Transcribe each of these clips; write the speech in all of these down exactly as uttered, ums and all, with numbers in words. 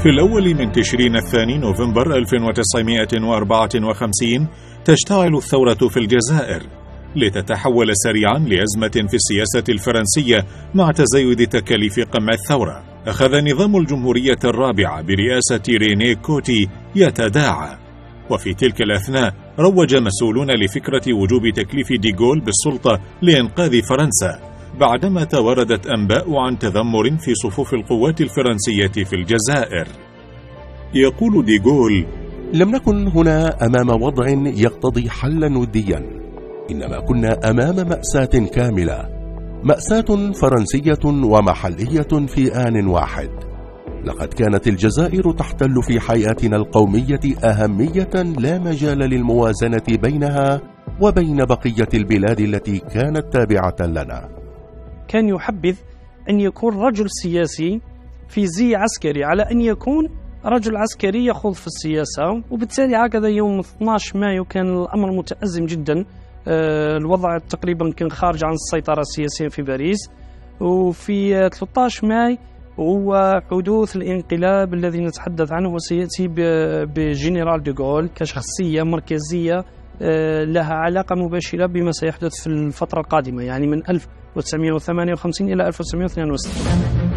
في الأول من تشرين الثاني نوفمبر ألف وتسعمائة وأربعة وخمسين تشتعل الثورة في الجزائر، لتتحول سريعا لأزمة في السياسة الفرنسية مع تزايد تكاليف قمع الثورة. أخذ نظام الجمهورية الرابعة برئاسة ريني كوتي يتداعى، وفي تلك الأثناء روج مسؤولون لفكرة وجوب تكليف ديغول بالسلطة لإنقاذ فرنسا، بعدما توردت أنباء عن تذمر في صفوف القوات الفرنسية في الجزائر. يقول ديغول: لم نكن هنا أمام وضع يقتضي حلا وديا، إنما كنا أمام مأساة كاملة، مأساة فرنسية ومحلية في آن واحد. لقد كانت الجزائر تحتل في حياتنا القومية أهمية لا مجال للموازنة بينها وبين بقية البلاد التي كانت تابعة لنا. كان يحبذ أن يكون رجل سياسي في زي عسكري على أن يكون رجل عسكري يخوض في السياسة، وبالتالي هكذا يوم اثني عشر مايو كان الأمر متأزم جدا، الوضع تقريبا كان خارج عن السيطرة السياسية في باريس. وفي ثلاثة عشر ماي هو حدوث الانقلاب الذي نتحدث عنه، وسيأتي بجنرال ديغول كشخصية مركزية لها علاقة مباشرة بما سيحدث في الفترة القادمة، يعني من ألف وتسعمائة وثمانية وخمسين إلى ألف وتسعمائة واثنين وستين.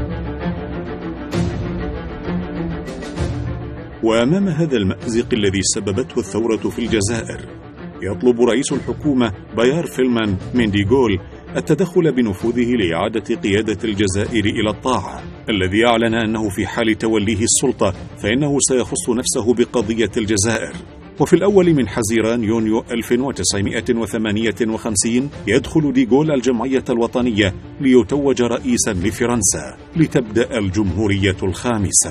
وأمام هذا المأزق الذي سببته الثورة في الجزائر، يطلب رئيس الحكومة بايار فيلمان من ديغول التدخل بنفوذه لإعادة قيادة الجزائر إلى الطاعة، الذي أعلن أنه في حال توليه السلطة فإنه سيخص نفسه بقضية الجزائر. وفي الأول من حزيران يونيو ألف وتسعمائة وثمانية وخمسين يدخل ديغول الجمعية الوطنية ليتوج رئيسا لفرنسا، لتبدأ الجمهورية الخامسة.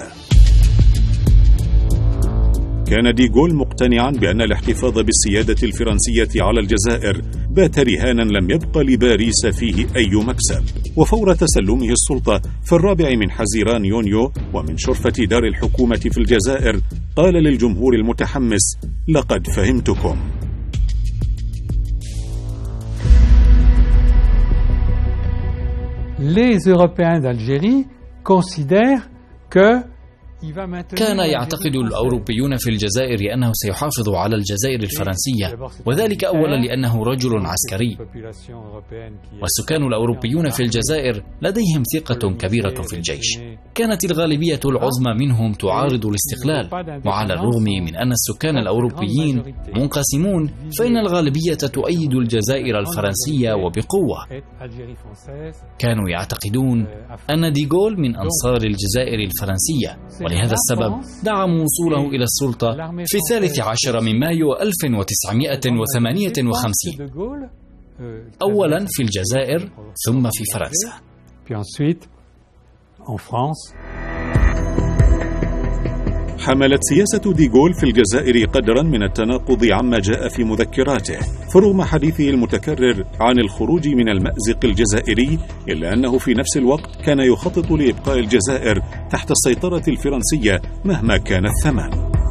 كان ديغول مقتنعا بأن الاحتفاظ بالسيادة الفرنسية على الجزائر بات رهانا لم يبق لباريس فيه أي مكسب. وفور تسلمه السلطة في الرابع من حزيران يونيو ومن شرفة دار الحكومة في الجزائر، قال للجمهور المتحمس: لقد فهمتكم. Les Européens d'Algérie considèrent que كان يعتقد الأوروبيون في الجزائر أنه سيحافظ على الجزائر الفرنسية، وذلك أولا لأنه رجل عسكري، والسكان الأوروبيون في الجزائر لديهم ثقة كبيرة في الجيش. كانت الغالبية العظمى منهم تعارض الاستقلال، وعلى الرغم من أن السكان الأوروبيين منقسمون، فإن الغالبية تؤيد الجزائر الفرنسية وبقوة. كانوا يعتقدون أن ديغول من أنصار الجزائر الفرنسية، ولهذا السبب دعموا وصوله إلى السلطة في الثالث عشر من مايو ألف وتسعمائة وثمانية وخمسين، أولا في الجزائر ثم في فرنسا. حملت سياسة ديغول في الجزائر قدرا من التناقض عما جاء في مذكراته، فرغم حديثه المتكرر عن الخروج من المأزق الجزائري، إلا أنه في نفس الوقت كان يخطط لإبقاء الجزائر تحت السيطرة الفرنسية مهما كان الثمن.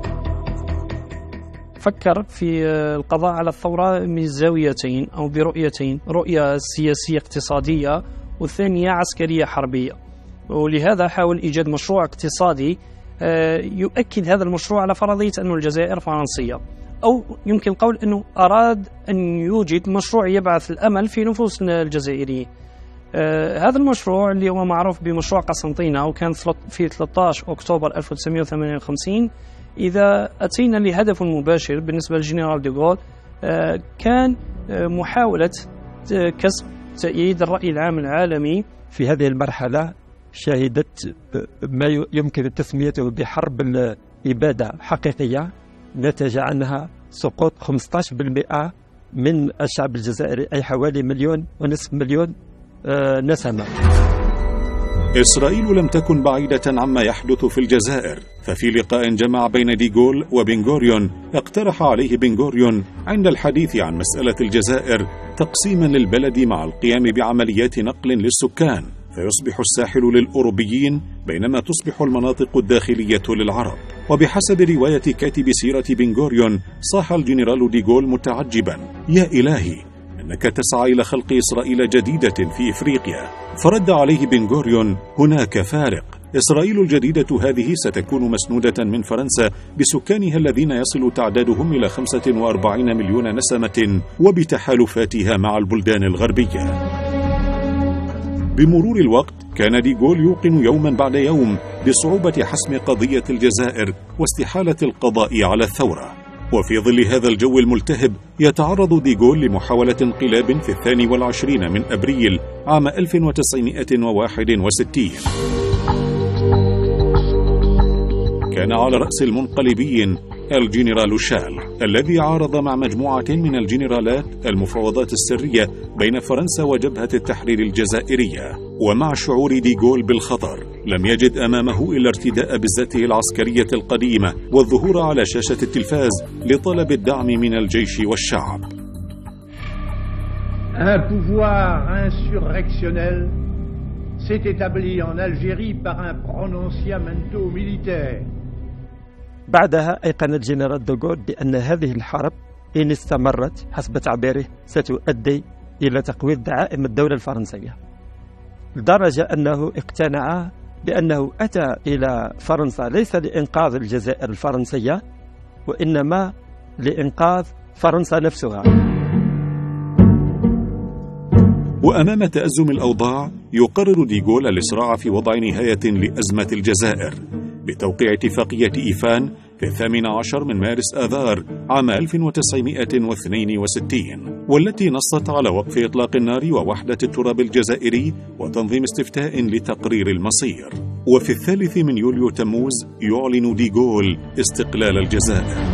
فكر في القضاء على الثورة من زاويتين أو برؤيتين: رؤية سياسية اقتصادية، والثانية عسكرية حربية. ولهذا حاول إيجاد مشروع اقتصادي يؤكد هذا المشروع على فرضية أن الجزائر فرنسية، أو يمكن القول أنه أراد أن يوجد مشروع يبعث الأمل في نفوس الجزائريين. هذا المشروع اللي هو معروف بمشروع قسنطينة، وكان في ثلاثة عشر أكتوبر ألف وتسعمائة وثمانية وخمسين. إذا أتينا لهدف مباشر بالنسبة للجنرال ديغول، كان محاولة كسب تأييد الرأي العام العالمي. في هذه المرحلة شهدت ما يمكن تسميته بحرب الإبادة حقيقية، نتج عنها سقوط خمسة عشر بالمئة من الشعب الجزائري، أي حوالي مليون ونصف مليون نسمة. إسرائيل لم تكن بعيدة عما يحدث في الجزائر، ففي لقاء جمع بين ديغول وبنغوريون اقترح عليه بنغوريون عند الحديث عن مسألة الجزائر تقسيما للبلد مع القيام بعمليات نقل للسكان، فيصبح الساحل للأوروبيين بينما تصبح المناطق الداخلية للعرب. وبحسب رواية كاتب سيرة بنغوريون، صاح الجنرال ديغول متعجبا: يا إلهي، أنك تسعى إلى خلق إسرائيل جديدة في إفريقيا. فرد عليه بنغوريون: هناك فارق، إسرائيل الجديدة هذه ستكون مسنودة من فرنسا بسكانها الذين يصل تعدادهم إلى خمسة وأربعين مليون نسمة وبتحالفاتها مع البلدان الغربية. بمرور الوقت كان ديغول يوقن يوما بعد يوم بصعوبة حسم قضية الجزائر واستحالة القضاء على الثورة. وفي ظل هذا الجو الملتهب يتعرض ديغول لمحاولة انقلاب في الثاني والعشرين من أبريل عام ألف وتسعمائة وواحد وستين. كان على رأس المنقلبين الجنرال شال الذي عارض مع مجموعة من الجنرالات المفاوضات السرية بين فرنسا وجبهة التحرير الجزائرية. ومع شعور ديغول بالخطر لم يجد أمامه إلا ارتداء بزته العسكرية القديمة والظهور على شاشة التلفاز لطلب الدعم من الجيش والشعب. Un pouvoir insurrectionnel s'est établi en Algérie par un prononciamento militaire. بعدها أيقن الجنرال دوغول بأن هذه الحرب إن استمرت حسب تعبيره ستؤدي إلى تقويض دعائم الدولة الفرنسية، لدرجة أنه اقتنع بأنه أتى إلى فرنسا ليس لإنقاذ الجزائر الفرنسية وإنما لإنقاذ فرنسا نفسها. وأمام تأزم الأوضاع يقرر ديغول الإسراع في وضع نهاية لأزمة الجزائر بتوقيع اتفاقية إيفان في الثامن عشر من مارس آذار عام ألف وتسعمائة واثنين وستين، والتي نصت على وقف إطلاق النار ووحدة التراب الجزائري وتنظيم استفتاء لتقرير المصير. وفي الثالث من يوليو تموز يعلن ديغول استقلال الجزائر.